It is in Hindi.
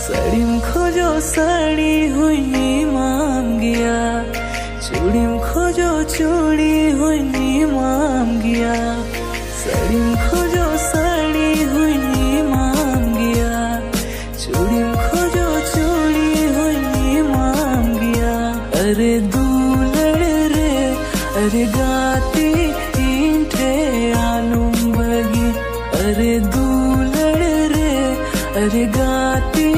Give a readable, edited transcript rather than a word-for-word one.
सड़ीम खोजो सड़ी हुई माम गया, चूड़ीम खोजो चूड़ी हुई माम गया, सड़ीम खोजो सड़ी हुई माम गया, चूड़ीम खोजो चूड़ी हुई माम गया। अरे दूलड़ रे अरे गाती ईंठे आलूम बगी, अरे दूलड़ रे अरे गाती